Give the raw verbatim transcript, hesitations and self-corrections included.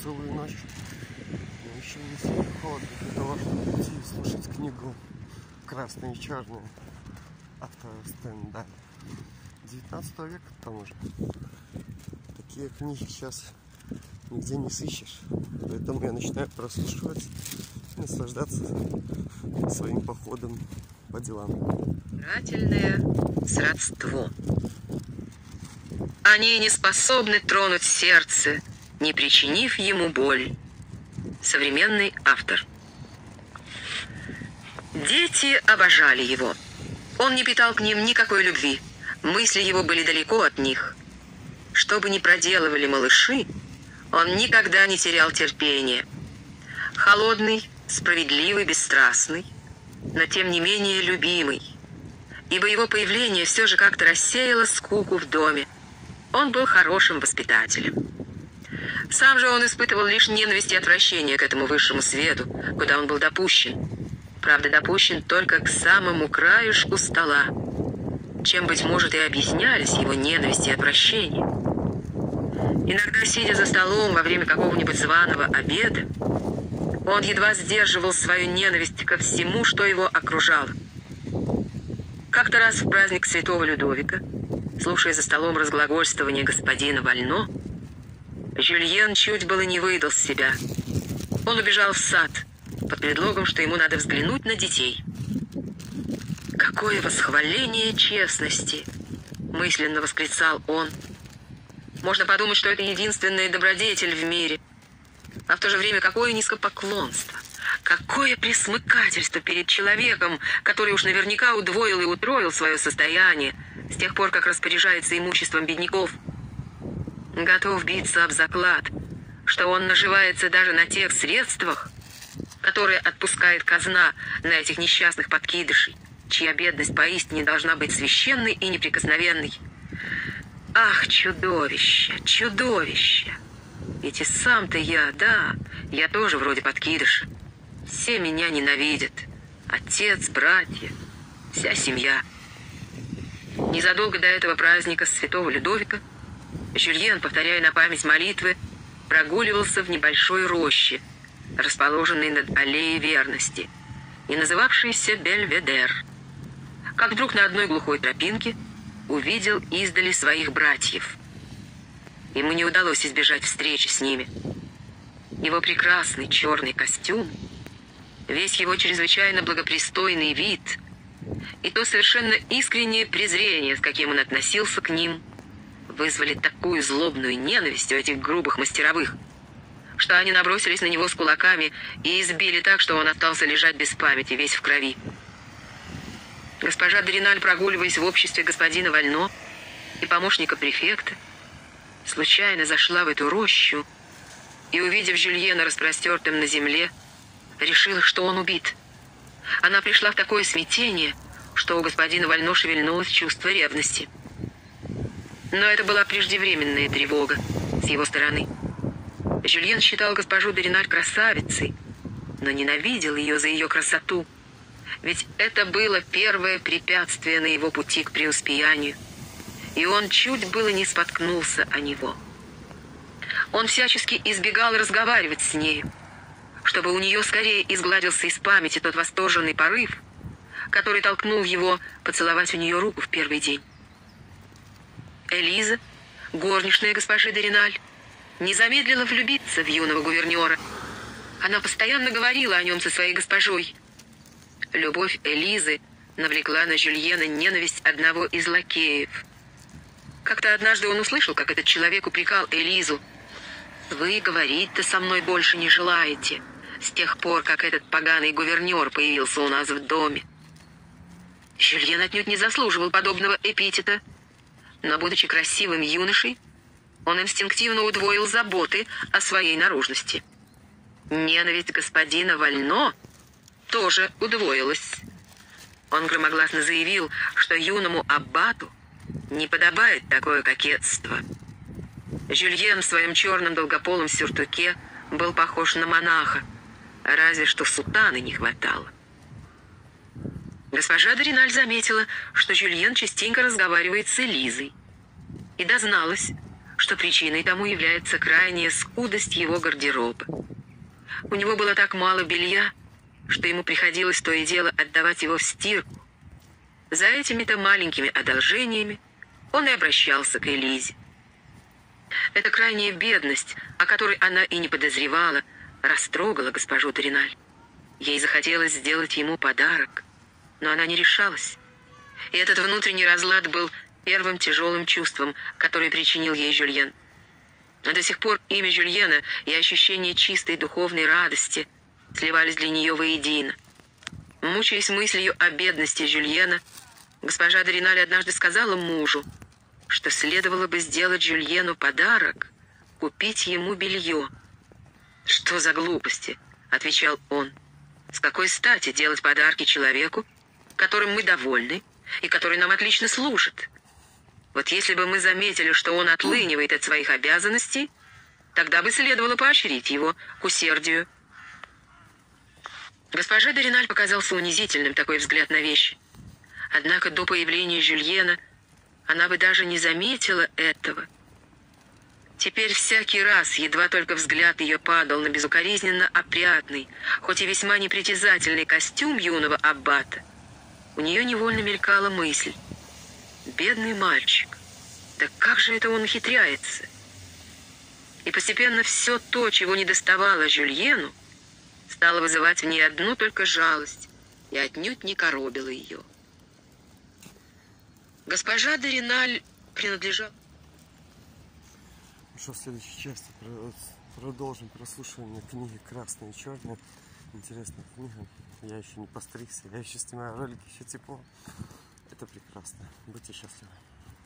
целую ночь. Но еще не сильно холодно для того, чтобы идти и слушать книгу «Красные и черные» автора Стендаля. девятнадцатого века к тому же. Такие книги сейчас нигде не сыщешь. Поэтому я начинаю прослушивать и наслаждаться своим походом по делам. Брательное сродство. Они не способны тронуть сердце, не причинив ему боль. Современный автор. Дети обожали его. Он не питал к ним никакой любви. Мысли его были далеко от них. Что бы ни проделывали малыши, он никогда не терял терпения. Холодный, справедливый, бесстрастный, но тем не менее любимый. Ибо его появление все же как-то рассеяло скуку в доме. Он был хорошим воспитателем. Сам же он испытывал лишь ненависть и отвращение к этому высшему свету, куда он был допущен. Правда, допущен только к самому краюшку стола, чем, быть может, и объяснялись его ненависть и отвращение. Иногда, сидя за столом во время какого-нибудь званого обеда, он едва сдерживал свою ненависть ко всему, что его окружало. Как-то раз в праздник святого Людовика, слушая за столом разглагольствование господина Вально, Жюльен чуть было не выдал себя. Он убежал в сад под предлогом, что ему надо взглянуть на детей. «Какое восхваление честности!» — мысленно восклицал он. «Можно подумать, что это единственный добродетель в мире. А в то же время какое низкопоклонство, какое пресмыкательство перед человеком, который уж наверняка удвоил и утроил свое состояние с тех пор, как распоряжается имуществом бедняков. Готов биться об заклад, что он наживается даже на тех средствах, которые отпускает казна на этих несчастных подкидышей, чья бедность поистине должна быть священной и неприкосновенной. Ах, чудовище, чудовище! Ведь и сам-то я, да, я тоже вроде подкидыша. Все меня ненавидят. Отец, братья, вся семья». Незадолго до этого праздника святого Людовика Жюльен, повторяя на память молитвы, прогуливался в небольшой роще, расположенной над аллеей верности, и называвшейся Бельведер. Как вдруг на одной глухой тропинке увидел издали своих братьев. Ему не удалось избежать встречи с ними. Его прекрасный черный костюм, весь его чрезвычайно благопристойный вид и то совершенно искреннее презрение, с каким он относился к ним, вызвали такую злобную ненависть у этих грубых мастеровых, что они набросились на него с кулаками и избили так, что он остался лежать без памяти, весь в крови. Госпожа де Реналь, прогуливаясь в обществе господина Вально и помощника префекта, случайно зашла в эту рощу и, увидев Жюльена распростертым на земле, решила, что он убит. Она пришла в такое смятение, что у господина Вально шевельнулось чувство ревности. Но это была преждевременная тревога с его стороны. Жюльен считал госпожу де Реналь красавицей, но ненавидел ее за ее красоту, ведь это было первое препятствие на его пути к преуспеянию, и он чуть было не споткнулся о него. Он всячески избегал разговаривать с нею, чтобы у нее скорее изгладился из памяти тот восторженный порыв, который толкнул его поцеловать у нее руку в первый день. Элиза, горничная госпожи де Реналь, не замедлила влюбиться в юного гувернера. Она постоянно говорила о нем со своей госпожой. Любовь Элизы навлекла на Жюльена ненависть одного из лакеев. Как-то однажды он услышал, как этот человек упрекал Элизу: «Вы говорить-то со мной больше не желаете, с тех пор, как этот поганый гувернер появился у нас в доме». Жюльен отнюдь не заслуживал подобного эпитета, но, будучи красивым юношей, он инстинктивно удвоил заботы о своей наружности. Ненависть господина Вально тоже удвоилась. Он громогласно заявил, что юному аббату не подобает такое кокетство. Жюльен в своем черном долгополом сюртуке был похож на монаха, разве что сутаны не хватало. Госпожа де Реналь заметила, что Жюльен частенько разговаривает с Элизой, и дозналась, что причиной тому является крайняя скудость его гардероба. У него было так мало белья, что ему приходилось то и дело отдавать его в стирку. За этими-то маленькими одолжениями он и обращался к Элизе. Эта крайняя бедность, о которой она и не подозревала, растрогала госпожу де Реналь. Ей захотелось сделать ему подарок, но она не решалась. И этот внутренний разлад был первым тяжелым чувством, которое причинил ей Жюльен. Но до сих пор имя Жюльена и ощущение чистой духовной радости сливались для нее воедино. Мучаясь мыслью о бедности Жюльена, госпожа де Реналь однажды сказала мужу, что следовало бы сделать Жюльену подарок, купить ему белье. «Что за глупости?» — отвечал он. «С какой стати делать подарки человеку, которым мы довольны и который нам отлично служит? Вот если бы мы заметили, что он отлынивает от своих обязанностей, тогда бы следовало поощрить его к усердию». Госпоже де Реналь показался унизительным такой взгляд на вещи. Однако до появления Жюльена она бы даже не заметила этого. Теперь всякий раз, едва только взгляд ее падал на безукоризненно опрятный, хоть и весьма непритязательный костюм юного аббата, у нее невольно мелькала мысль: «Бедный мальчик, да как же это он ухитряется?» И постепенно все то, чего не доставало Жюльену, стало вызывать в ней одну только жалость и отнюдь не коробило ее. Госпожа де Реналь принадлежала... Что в следующей части продолжим прослушивание книги «Красное и черное». Интересная книга. Я еще не постригся, я еще снимаю ролики, еще тепло. Это прекрасно. Будьте счастливы.